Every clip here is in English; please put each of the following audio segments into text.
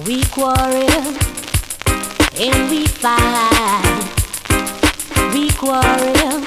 We quarrel and we fight. We quarrel.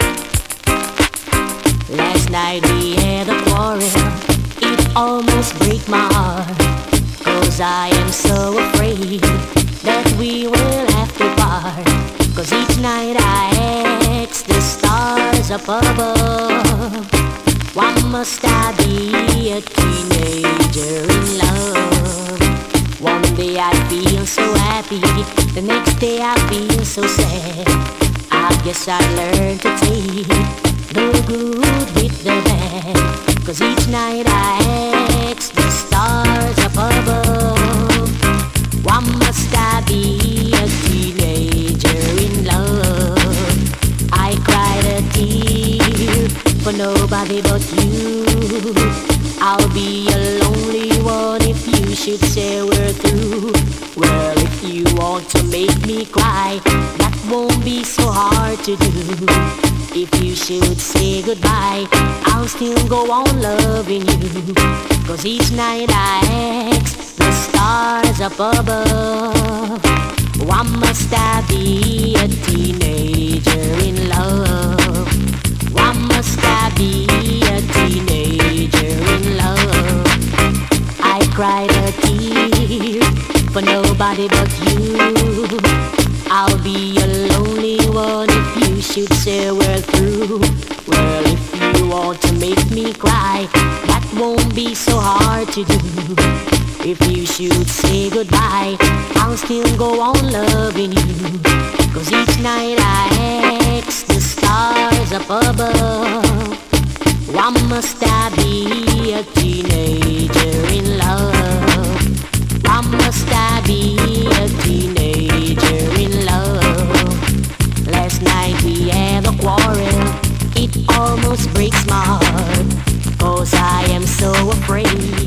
Last night we had a quarrel. It almost break my heart, 'cause I am so afraid that we will have to part. 'Cause each night I ask the stars up above, why must I be a teenager in love? One day I feel so happy, the next day I feel so sad. I guess I learned to take the good with the bad. 'Cause each night I ask the stars up above, why must I be a teenager in love? I cried a tear for nobody but you. I'll be a lonely one if you should say we're through. Well, if you want to make me cry, that won't be so hard to do. If you should say goodbye, I'll still go on loving you. 'Cause each night I ask the stars up above, why must I be a teenager in love? Why must I be a teenager in love? I cried a tear for nobody but you. I'll be a lonely one if you should say we're through. Well, if you want to make me cry, that won't be so hard to do. If you should say goodbye, I'll still go on loving you. 'Cause each night I ask the stars up above, why must I be a teenager in love? Why must I be a teenager in love? Last night we had a quarrel. It almost breaks my heart, 'cause I am so afraid